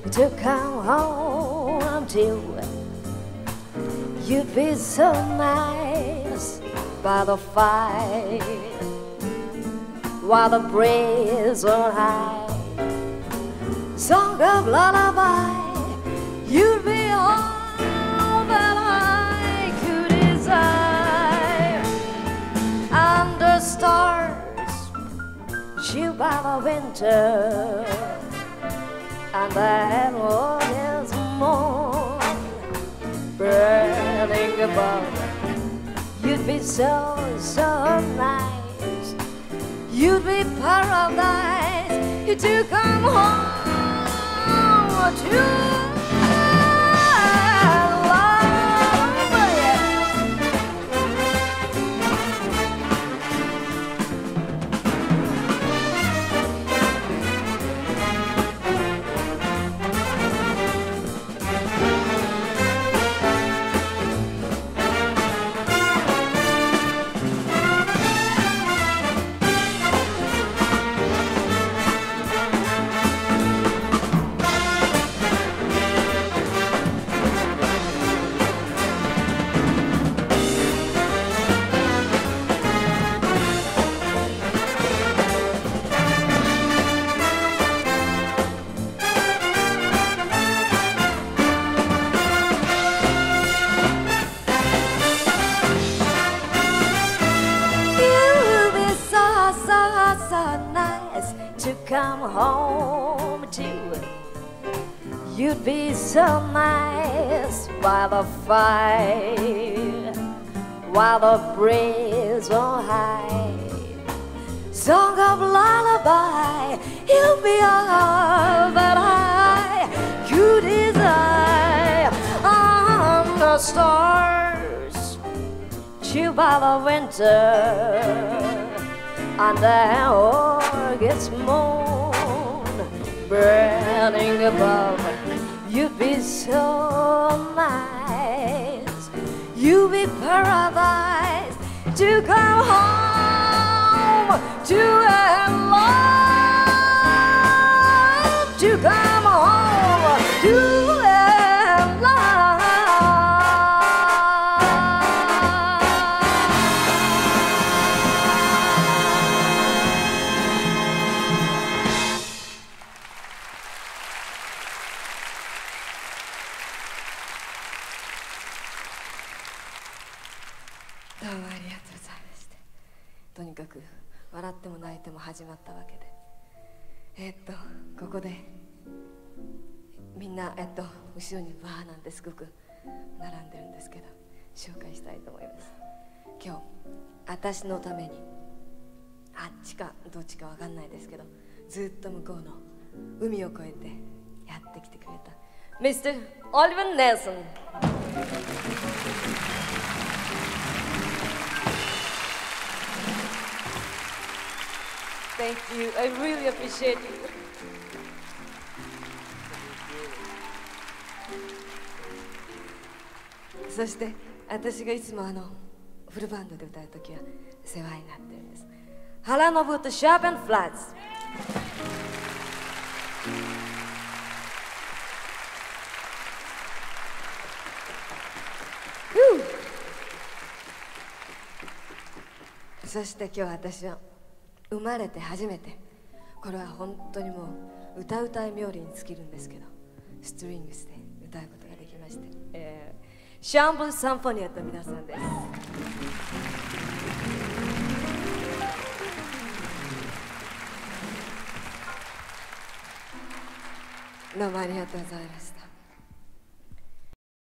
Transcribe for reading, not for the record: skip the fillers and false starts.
to come home to. You'd be so nice by the fire while the breeze on high. Song of lullaby, you'd be all that I could desire. Under stars, chill by the winter, and the August moon burning above. You'd be so, so nice. You'd be paradise to come home to. To come home to. You'd be so nice by the fire while the breeze on high. Song of lullaby, you'll be all that I could desire. On the stars, chill by the winter, and the August moon burning above. You'd be so nice. You'd be paradise to come home to and love, to come home to and love.どうもありがとうございました。とにかく笑っても泣いても始まったわけで、ここでみんな後ろにバーなんてすごく並んでるんですけど、紹介したいと思います。今日私のためにあっちかどっちかわかんないですけど、ずっと向こうの海を越えてやってきてくれた Mr. Oliver Nelson。Thank you. I really appreciate you. そして私がいつもフルバンドで歌うときは世話になってるんです。原信とシャープ&フラッツ。そして今日私は生まれて初めて、これは本当にもう歌うたい冥利に尽きるんですけど、ストリングスで歌うことができまして、シャンブル・サンフォニアと皆さんです。どうもありがとうございました。